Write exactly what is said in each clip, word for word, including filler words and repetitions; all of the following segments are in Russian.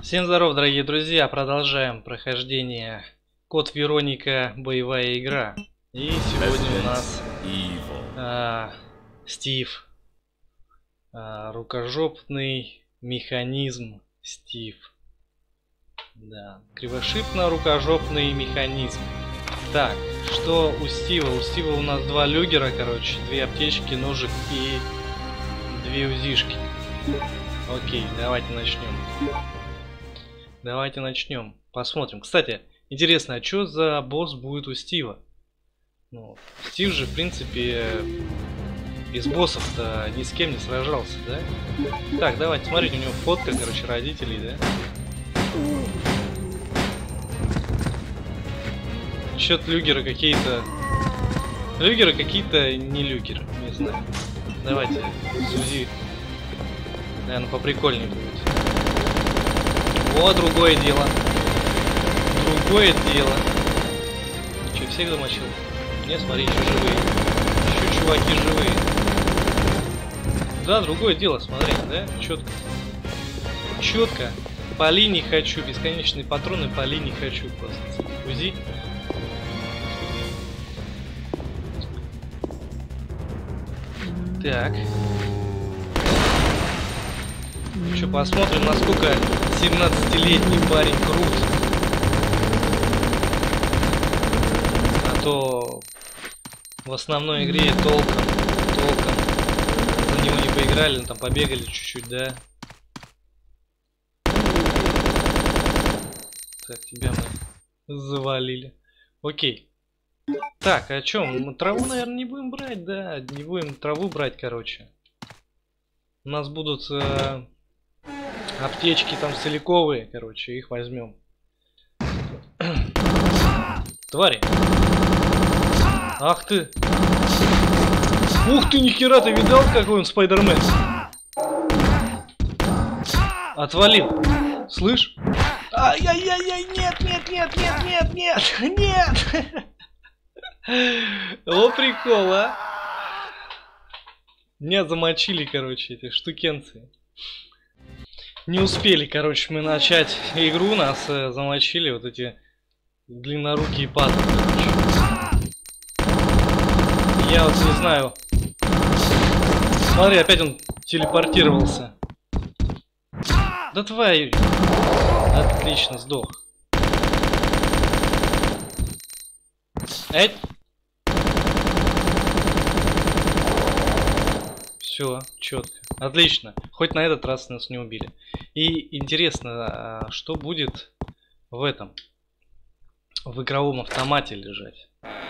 Всем здоров, дорогие друзья! Продолжаем прохождение Код Вероника, боевая игра. И сегодня у нас а, Стив. А, рукожопный механизм Стив. Да, кривошипно-рукожопный механизм. Так, что у Стива? У Стива у нас два люгера, короче, две аптечки, ножик и две узишки. Окей, давайте начнем. Давайте начнем. Посмотрим. Кстати, интересно, а что за босс будет у Стива? Ну, Стив же, в принципе, из боссов-то ни с кем не сражался, да? Так, давайте, смотрите, у него фотка, короче, родителей, да? Что-то люгеры какие-то... Люгеры какие-то не люгеры, не знаю. Давайте, Сузи. Наверное, поприкольнее будет. О, другое дело. Другое дело. Че, всех замочил? Не, смотри, еще живые. Еще чуваки живые. Да, другое дело, смотри, да? Четко. Четко. Пали не хочу. Бесконечные патроны пали не хочу просто. Узи. Так. Что, посмотрим, насколько семнадцатилетний парень крут. А то в основной игре толком, толком за него не поиграли, ну, там побегали чуть-чуть, да. Так, тебя мы завалили. Окей. Так, а чё, мы траву, наверное, не будем брать, да, не будем траву брать, короче. У нас будут... Э аптечки там целиковые, короче, их возьмем. Твари. Ах ты. Ух ты, нихера, ты видал, какой он Спайдермен? Отвалил. Слышь? Ай-яй-яй-яй, нет, нет, нет, нет, нет, нет, нет. О, прикол, а. Меня замочили, короче, эти штукенцы. Не успели, короче, мы начать игру, нас э, замочили вот эти длиннорукие падлы, короче. Я вот не знаю. Смотри, опять он телепортировался. Да твою. Отлично, сдох. Эть. Все, четко. Отлично. Хоть на этот раз нас не убили. И интересно, что будет в этом, в игровом автомате лежать.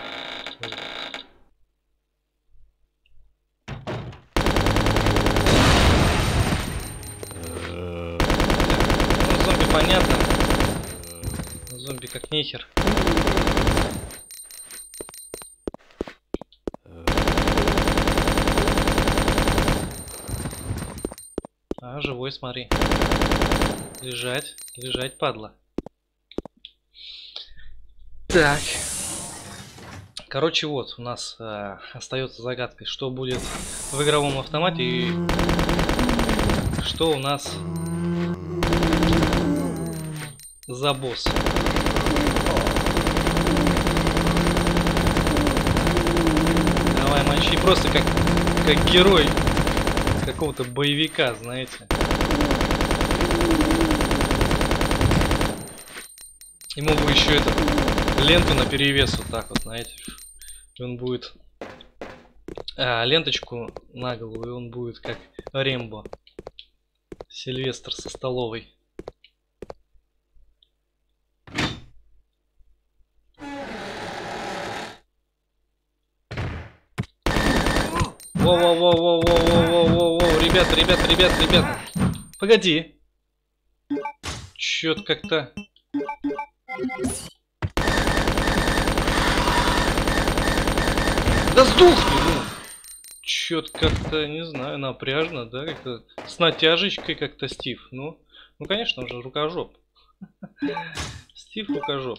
Ну, зомби понятно. Зомби как нехер. А, живой, смотри. Лежать, лежать, падла. Так. Короче, вот, у нас э, остается загадкой, что будет в игровом автомате и что у нас за босс. Давай, мочи, просто как, как герой какого-то боевика, знаете. Ему бы еще эту ленту на перевес вот так вот, знаете. И он будет а, ленточку на голову, и он будет как Рембо. Сильвестр со столовой. Воу-воу-воу-воу-воу-воу-воу-воу, ребята, ребята, ребята, ребята. Погоди. Чё-то как-то... Да сдохни, ну! Чё-то как-то, не знаю, напряжно, да, как-то с натяжечкой как-то Стив. Ну, ну, конечно, уже рукожоп. Стив рукожоп.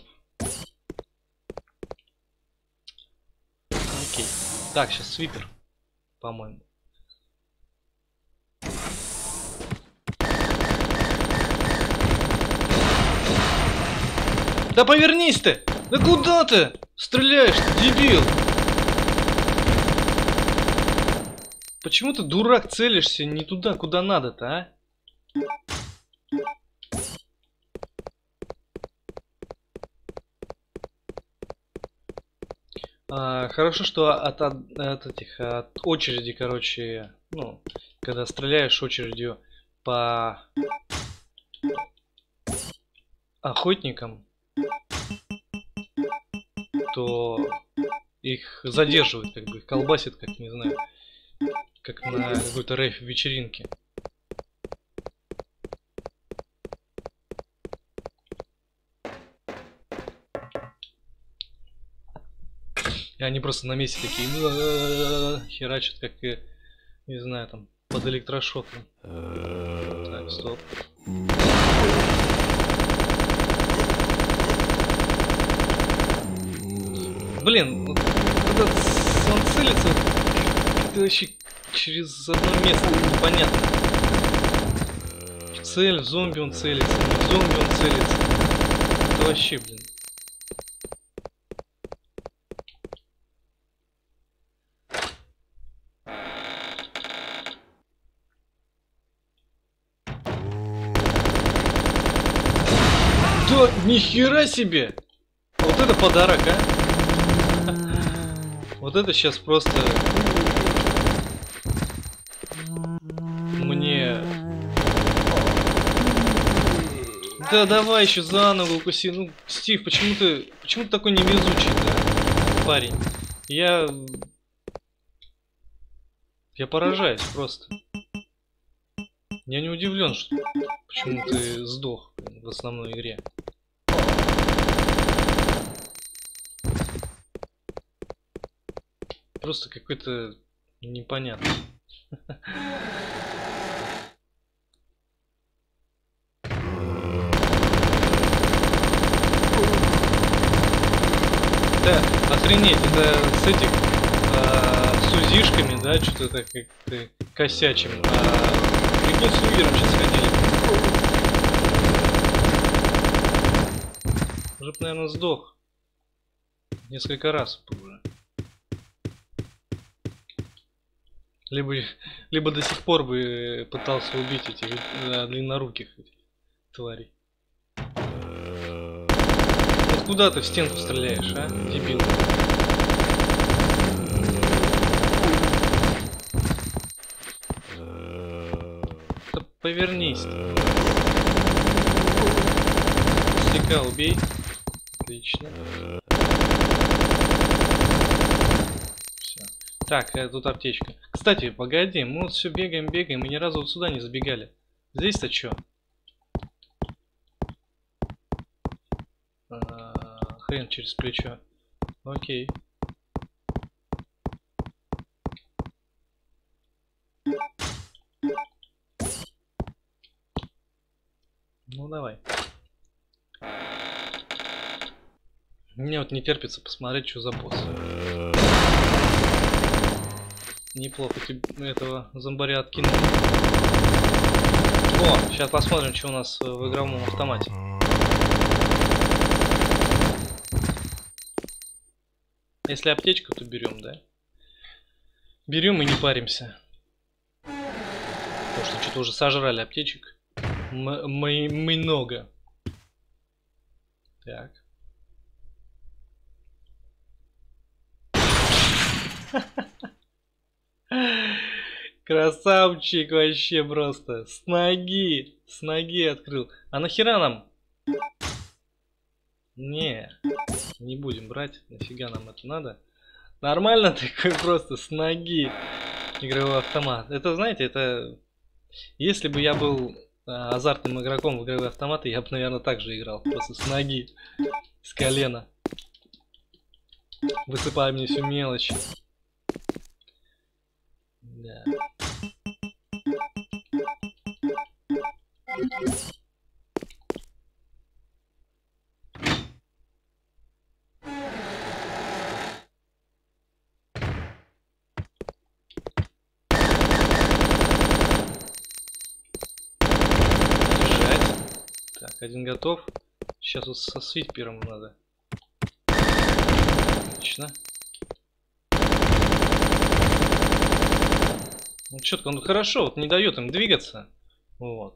Окей. Так, сейчас свипер, по-моему. Да повернись ты! Да куда ты стреляешь, дебил? Почему ты, дурак, целишься не туда, куда надо-то, а? А, хорошо, что от, от, от этих от очереди, короче, ну, когда стреляешь очередью по охотникам, то их задерживают, как бы, их колбасит, как, не знаю, как на какой-то рейв-вечеринке. И они просто на месте такие херачат, как, не знаю, там, под электрошоком. Так, стоп. Блин, вот когда он целится, это вообще через одно место непонятно. В цель, в зомби он целится, не в зомби он целится. Это вообще, блин. Да, нихера себе! Вот это подарок, а? Вот это сейчас просто мне... Да давай еще за ногу укуси. Ну, Стив, почему ты... Почему ты такой невезучий, да, парень? Я... Я поражаюсь просто. Я не удивлен, что... Почему ты сдох в основной игре. Просто какой-то непонятный. Да, охренеть, это с этих а, с узишками, да, что-то так как-то косячим. А прикинь, с Угером сейчас ходили. Уже бы, наверное, сдох. Несколько раз уже. Либо, либо до сих пор бы пытался убить этих да, длинноруких этих тварей. Вот куда ты в стенку стреляешь, а, дебил? Да повернись. Стека убей. Отлично. Все. Так, тут аптечка. Кстати, погоди, мы вот все бегаем, бегаем, мы ни разу вот сюда не забегали. Здесь-то что? А, хрен через плечо. Окей. Ну давай. Мне вот не терпится посмотреть, что за босс. Неплохо тебе этого зомбаря откинул. О, сейчас посмотрим, что у нас в игровом автомате. Если аптечку, то берем, да? Берем и не паримся. Потому что что-то уже сожрали аптечек. Мы много. Так. Красавчик вообще просто. С ноги. С ноги открыл. А нахера нам? Не. Не будем брать. Нафига нам это надо? Нормально такой просто с ноги. Игровой автомат. Это, знаете, это... Если бы я был а, азартным игроком в игровые автоматы, я бы, наверное, так же играл. Просто с ноги. С колена. Высыпай мне всю мелочь. Да. Один готов. Сейчас вот со свипером надо. Отлично. Ну четко, он хорошо, вот не дает им двигаться. Вот.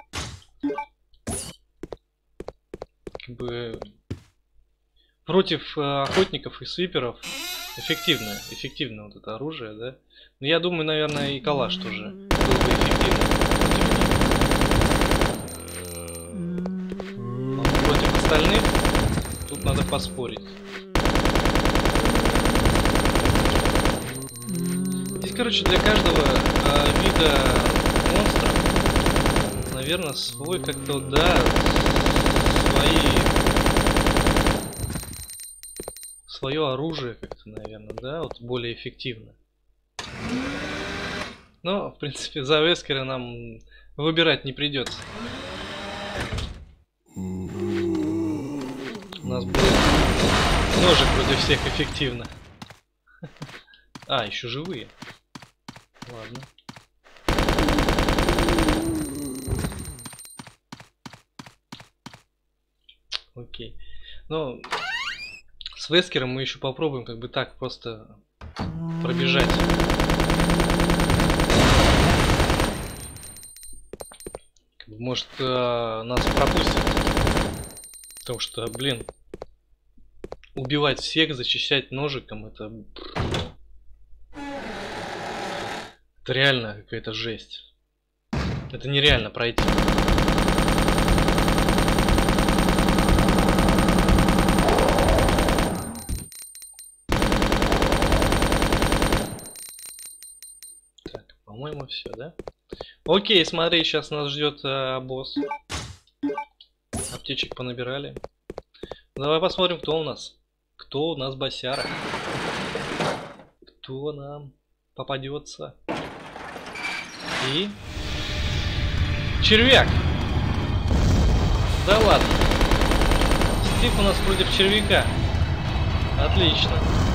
Как бы против э, охотников и свиперов эффективно, эффективно вот это оружие, да. Но я думаю, наверное, и калаш тоже был бы эффективным против них. Против остальных тут надо поспорить. Здесь, короче, для каждого э, вида монстра, наверное, свой как-то, да, свои, свое оружие как-то, наверное, да, вот более эффективно. Но, в принципе, за Вескера нам выбирать не придется. У нас будет ножик против всех эффективно. А, еще живые. Ладно. Окей. Ну, с Вескером мы еще попробуем как бы так просто пробежать. Как бы, может, э, нас пропустят. Потому что, блин, убивать всех, зачищать ножиком, это... Это реально какая-то жесть. Это нереально пройти. Так, по-моему, все, да? Окей, смотри, сейчас нас ждет э, босс. Аптечек понабирали. Давай посмотрим, кто у нас. Кто у нас босяра. Кто нам попадется. И... червяк! Да ладно. Стив у нас против червяка. Отлично.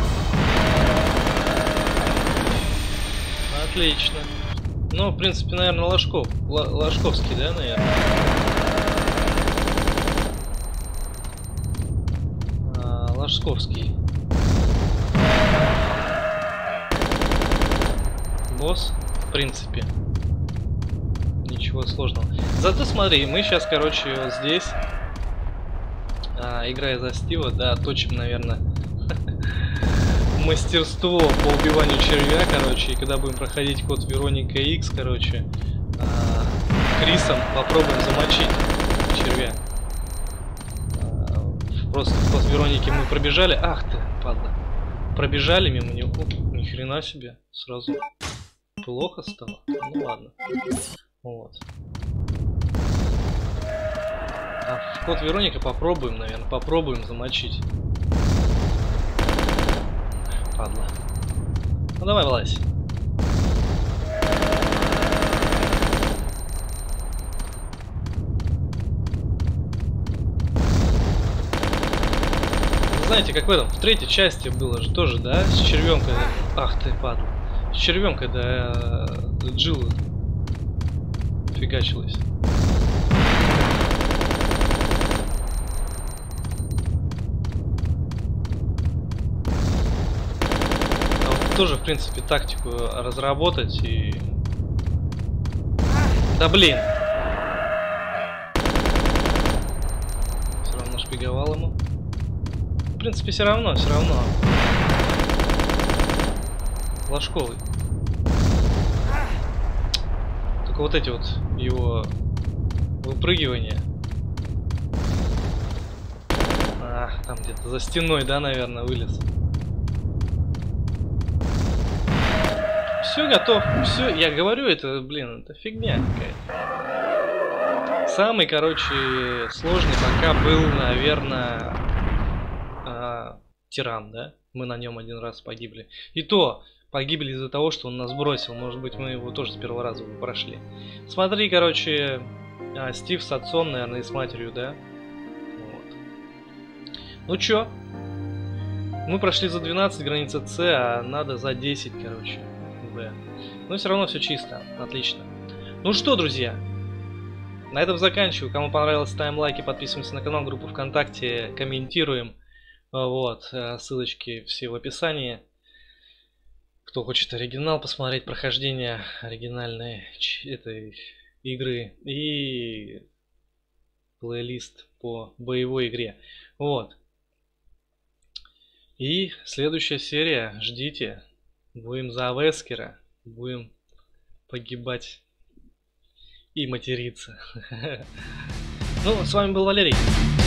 Отлично. Ну, в принципе, наверное, Ложков. Л Ложковский, да, наверное? А, Ложковский. Босс, в принципе. Ничего сложного. Зато смотри, мы сейчас, короче, вот здесь, а, играя за Стива, да, точим, наверное, мастерство по убиванию червя, короче, и когда будем проходить код Вероника Икс, короче, а, Крисом попробуем замочить червя. А, просто в код Вероники мы пробежали, ах ты, падла, пробежали мимо него, о, ни хрена себе, сразу плохо стало, ну ладно. Вот. А в код Вероника попробуем, наверное, попробуем замочить. Падла. Ну давай, вылазь. Знаете, как в этом, в третьей части было же тоже, да, с червем, когда... Ах ты, падла. С червем, когда э, Джилл фигачилась. А вот тоже, в принципе, тактику разработать и... Да блин! Все равно шпиговал ему. В принципе, все равно, все равно. Ложковый. Только вот эти вот его выпрыгивания. А, там где-то за стеной, да, наверное, вылез. Все готов. Все, я говорю, это, блин, это фигня какая-то. Самый, короче, сложный пока был, наверное, э, тиран, да? Мы на нем один раз погибли. И то погибли из-за того, что он нас бросил. Может быть, мы его тоже с первого раза прошли. Смотри, короче, а, Стив с отцом, наверное, и с матерью, да? Вот. Ну чё? Мы прошли за двенадцать, граница С, а надо за десять, короче. Да. Но все равно все чисто. Отлично. Ну что, друзья? На этом заканчиваю. Кому понравилось, ставим лайки, подписываемся на канал, группу ВКонтакте, комментируем. Вот, ссылочки все в описании. Кто хочет оригинал посмотреть, прохождение оригинальной этой игры и плейлист по боевой игре. Вот. И следующая серия, ждите. Будем за Вескера, будем погибать и материться. Ну, с вами был Валерий.